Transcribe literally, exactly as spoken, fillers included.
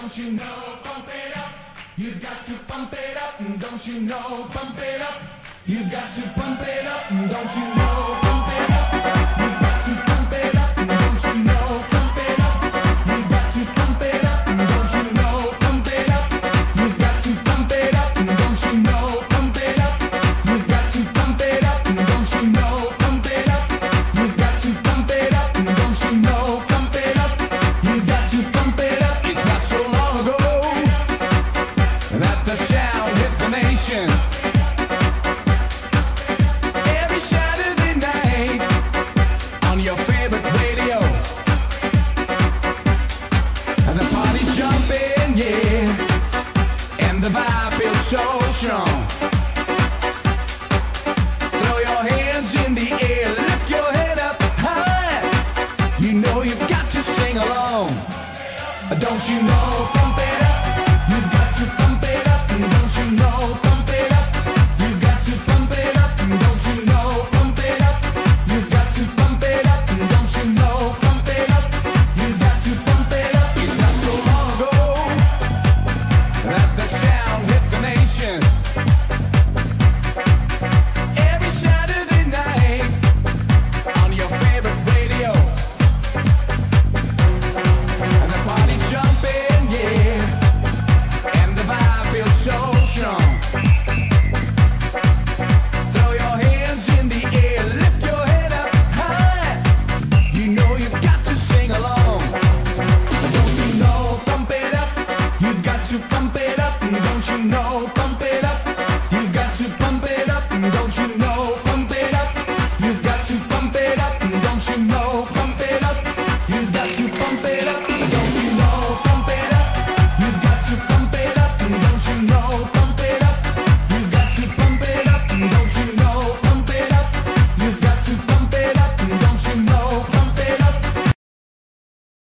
Don't you know, pump it up. You've got to pump it up. Don't you know, pump it up. You've got to pump it up. Don't you know, pump it up. You've got to pump it up. Don't you know, pump it up. You've got to pump it up. Don't you know, pump it up. You've got to pump it up. Don't you know, pump it up. You've got to pump it up. Don't you know, pump it up. You've got to pump it up. Don't you know, pump it up. You've got to pump it up. It's not so long ago that the sound hit the nation. Every Saturday night on your favorite radio, and the party's jumping, yeah, and the vibe feels so strong. Throw your hands in the air, lift your head up high. You know you've got to sing along. Don't you know, pump it up. You've got to pump it up. Don't you know, pump it up. You've got to pump it up. Don't you know, pump it up. You've got to pump it up. Don't you know, pump it up. You've got to pump it up. It's not so long ago that the sound hit the nation. Every Saturday night on your favorite radio, and the party's jumping, yeah, and the vibe feels so strong. Throw your hands in the air, lift your head up high. You know you've got to sing along. Don't you know, pump it up. You've got to pump it up. Don't you know, pump